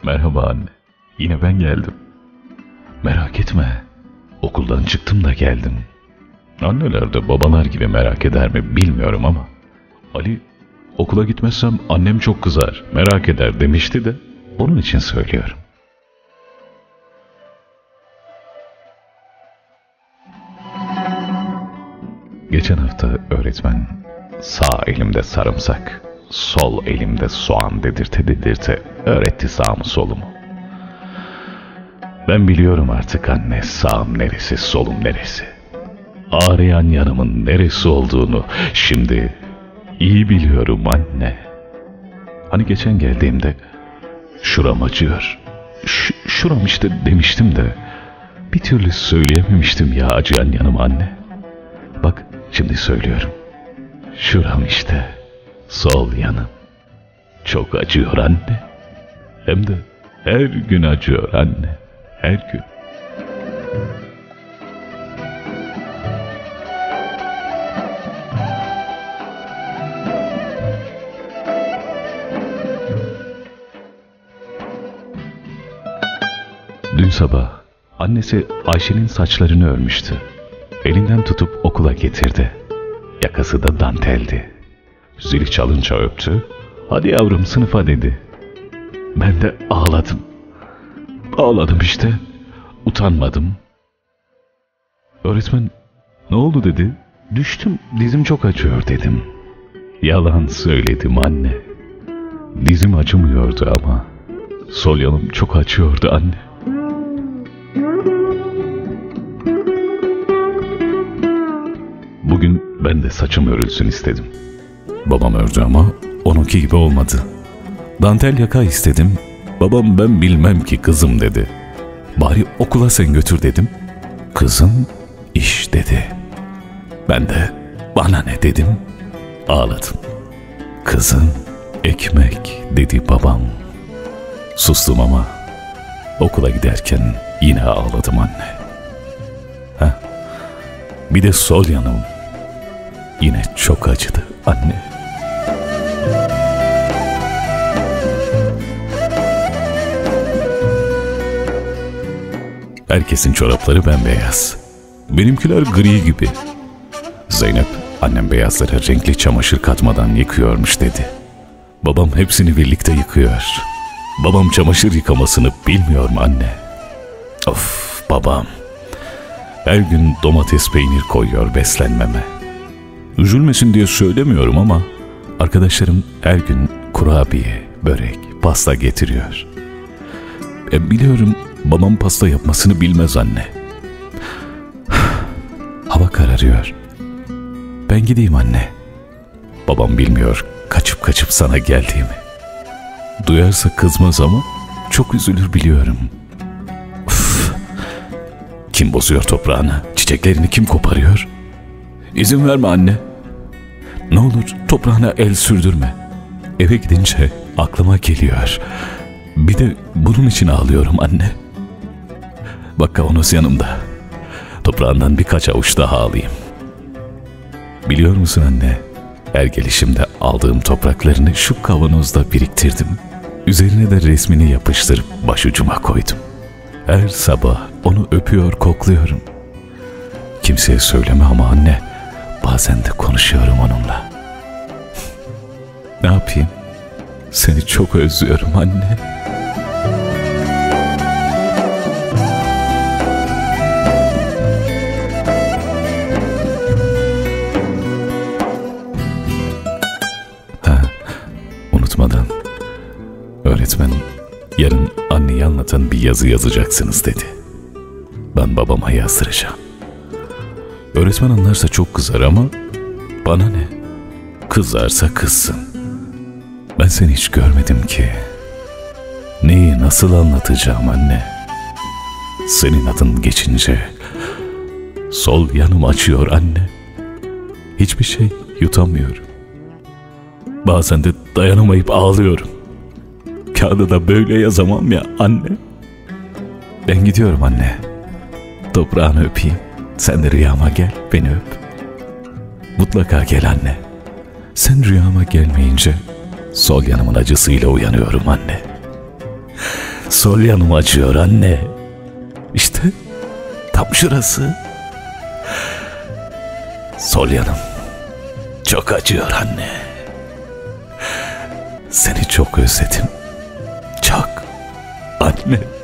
Merhaba anne. Yine ben geldim. Merak etme. Okuldan çıktım da geldim. Anneler de babalar gibi merak eder mi bilmiyorum ama Ali, okula gitmezsem annem çok kızar, merak eder demişti de onun için söylüyorum. Geçen hafta öğretmen sağ elimde sarımsak, sol elimde soğan dedirte öğretti sağımı solumu. Ben biliyorum artık anne, sağım neresi, solum neresi. Ağrıyan yanımın neresi olduğunu şimdi iyi biliyorum anne. Hani geçen geldiğimde şuram acıyor, şuram işte demiştim de bir türlü söyleyememiştim ya acıyan yanım anne. Bak şimdi söylüyorum. Şuram işte, sol yanım. Çok acıyor anne. Hem de her gün acıyor anne. Her gün. Dün sabah annesi Ayşe'nin saçlarını örmüştü. Elinden tutup okula getirdi. Yakası da danteldi. Zili çalınca öptü. Hadi yavrum sınıfa dedi. Ben de ağladım. Ağladım işte. Utanmadım. Öğretmen ne oldu dedi. Düştüm, dizim çok acıyor dedim. Yalan söyledim anne. Dizim acımıyordu ama sol yanım çok acıyordu anne. Bugün ben de saçım örülsün istedim. Babam ördü ama onunki gibi olmadı. Dantel yaka istedim. Babam ben bilmem ki kızım dedi. Bari okula sen götür dedim. Kızım iş dedi. Ben de bana ne dedim. Ağladım. Kızım ekmek dedi babam. Sustum ama okula giderken yine ağladım anne. Bir de sol yanım yine çok acıdı anne. Herkesin çorapları bembeyaz. Benimkiler gri gibi. Zeynep, annem beyazlara renkli çamaşır katmadan yıkıyormuş dedi. Babam hepsini birlikte yıkıyor. Babam çamaşır yıkamasını bilmiyor mu anne? Of babam. Her gün domates peynir koyuyor beslenmeme. Üzülmesin diye söylemiyorum ama arkadaşlarım her gün kurabiye, börek, pasta getiriyor. Biliyorum babam pasta yapmasını bilmez anne. Hava kararıyor. Ben gideyim anne. Babam bilmiyor kaçıp kaçıp sana geldiğimi. Duyarsa kızmaz ama çok üzülür biliyorum. Kim bozuyor toprağını, çiçeklerini kim koparıyor? İzin verme anne. Ne olur toprağına el sürdürme. Eve gidince aklıma geliyor. Bir de bunun için ağlıyorum anne. Bak kavanoz yanımda. Toprağından birkaç avuç daha alayım. Biliyor musun anne? Her gelişimde aldığım topraklarını şu kavanozda biriktirdim. Üzerine de resmini yapıştırıp başucuma koydum. Her sabah onu öpüyor, kokluyorum. Kimseye söyleme ama anne, bazen de konuşuyorum onunla. Ne yapayım? Seni çok özlüyorum anne. Unutmadan, öğretmen yarın anneyi anlatan bir yazı yazacaksınız dedi. Ben babama yazdıracağım. Öğretmen anlarsa çok kızar ama bana ne? Kızarsa kızsın. Ben seni hiç görmedim ki. Neyi nasıl anlatacağım anne? Senin adın geçince sol yanım açıyor anne. Hiçbir şey yutamıyorum. Bazen de dayanamayıp ağlıyorum. Kağıda da böyle yazamam ya anne. Ben gidiyorum anne. Toprağını öpeyim. Sen de rüyama gel, beni öp. Mutlaka gel anne. Sen rüyama gelmeyince sol yanımın acısıyla uyanıyorum anne. Sol yanım acıyor anne. İşte tam şurası. Sol yanım çok acıyor anne. Seni çok özledim. Çok anne.